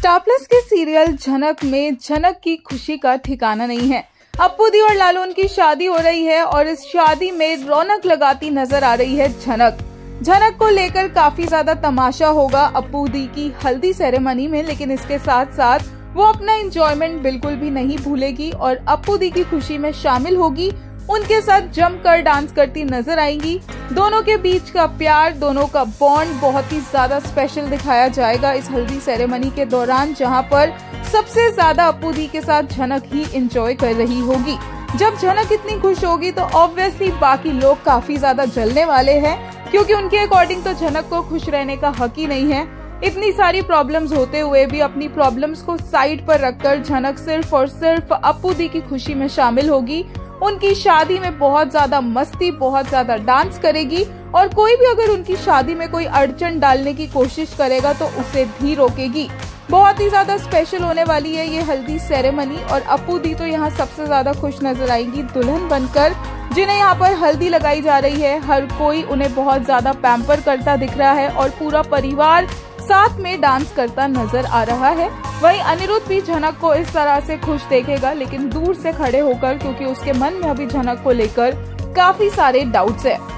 Star plus के serial झनक में झनक की खुशी का ठिकाना नहीं है। अप्पू दी और लालू की शादी हो रही है और इस शादी में रौनक लगाती नजर आ रही है झनक। झनक को लेकर काफी ज्यादा तमाशा होगा अप्पू दी की हल्दी सेरेमनी में, लेकिन इसके साथ साथ वो अपना एंजॉयमेंट बिल्कुल भी नहीं भूलेगी और अप्पू दी की खुशी में शामिल होगी। उनके साथ जमकर डांस करती नजर आएंगी। दोनों के बीच का प्यार, दोनों का बॉन्ड बहुत ही ज्यादा स्पेशल दिखाया जाएगा इस हल्दी सेरेमनी के दौरान, जहां पर सबसे ज्यादा अप्पू दी के साथ झनक ही एंजॉय कर रही होगी। जब झनक इतनी खुश होगी तो ऑब्वियसली बाकी लोग काफी ज्यादा जलने वाले हैं, क्योंकि उनके अकॉर्डिंग तो झनक को खुश रहने का हक ही नहीं है। इतनी सारी प्रॉब्लम्स होते हुए भी अपनी प्रॉब्लम्स को साइड पर रखकर झनक सिर्फ और सिर्फ अप्पू दी की खुशी में शामिल होगी। उनकी शादी में बहुत ज्यादा मस्ती, बहुत ज्यादा डांस करेगी और कोई भी अगर उनकी शादी में कोई अड़चन डालने की कोशिश करेगा तो उसे भी रोकेगी। बहुत ही ज्यादा स्पेशल होने वाली है ये हल्दी सेरेमनी और अप्पू दी तो यहाँ सबसे ज्यादा खुश नजर आएंगी दुल्हन बनकर, जिन्हें यहाँ पर हल्दी लगाई जा रही है। हर कोई उन्हें बहुत ज्यादा पैम्पर करता दिख रहा है और पूरा परिवार साथ में डांस करता नजर आ रहा है। वहीं अनिरुद्ध भी झनक को इस तरह से खुश देखेगा, लेकिन दूर से खड़े होकर, क्योंकि उसके मन में अभी झनक को लेकर काफी सारे डाउट्स है।